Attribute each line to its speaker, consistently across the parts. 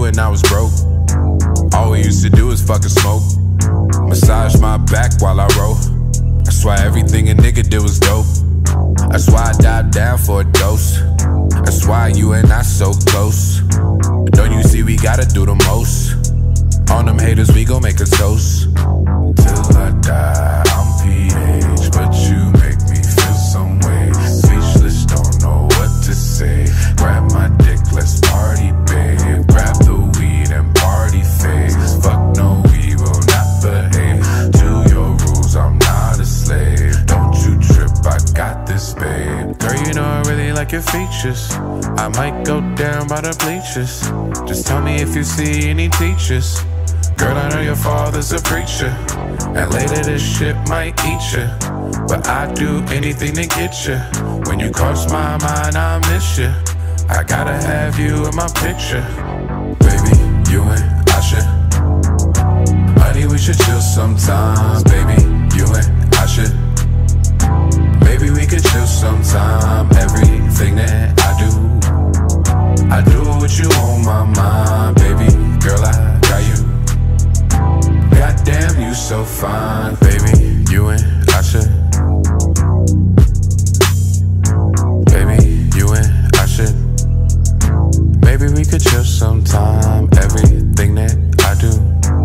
Speaker 1: when I was broke. All we used to do is fucking smoke. Massage my back while I roll. That's why everything a nigga did was dope. That's why I dive down for a dose. That's why you and I so close. Don't you see we gotta do the most? On them haters we gon' make a toast. Till I die, I'm PH, but you make me feel some way. Speechless, don't know what to say. Grab my dick, let's party, babe. Grab the weed and party face. Fuck no, we will not behave. To your rules, I'm not a slave. Don't you trip, I got this, babe. Girl, you know I really like your features. I might go down by the bleachers. Just tell me if you see any teachers. Girl, I know your father's a preacher, and later this shit might eat you. But I'd do anything to get you. When you cross my mind, I miss you. I gotta have you in my picture. Baby, you and I should. Honey, we should chill sometimes. Baby, you and I should. Maybe we could chill sometime. Everything that I do it with you on my mind. Baby, girl, I got you. Goddamn, you so fine. Baby, you and I should. Baby, you and I should. Maybe we could chill sometime. Everything that I do.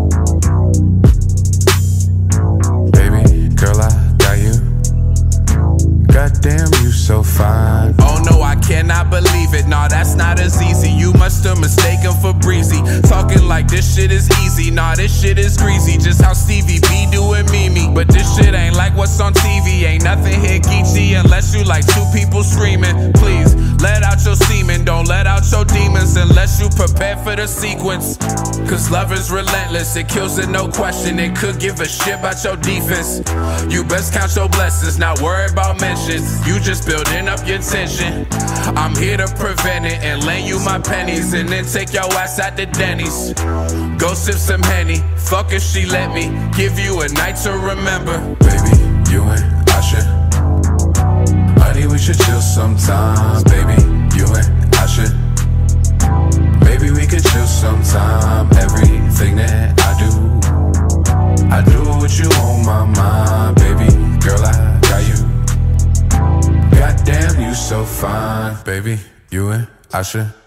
Speaker 1: Baby, girl, I got you. Goddamn, you so fine. Oh no, I cannot believe it. Nah, that's not as easy. You must have mistaken for breezy. Talking like this shit is easy. Nah, this shit is greasy. Just how Stevie B doing Mimi. But this shit ain't like what's on TV. Ain't nothing here geeky unless you like two people screaming. Please, let out your semen. Don't let out your demons unless you prepare for the sequence. Cause love is relentless. It kills it, no question. It could give a shit about your defense. You best count your blessings, not worry about mentions. You just building up your tension. I'm here to prevent it and lend you my pennies, and then take your ass out to Denny's. Go sip some Henny. Fuck if she let me. Give you a night to remember. Baby, you and I should. Honey, we should chill sometimes. Baby, you and I should. Maybe we could chill sometime. Everything that I do it with you on my mind. Baby, girl, I got you. Goddamn, you so fine. Baby, you and I should.